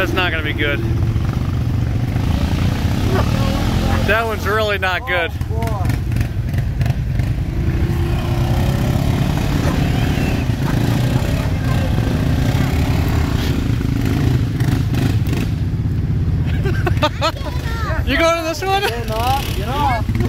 That's not gonna be good. That one's really not good. You going to this one? Get off.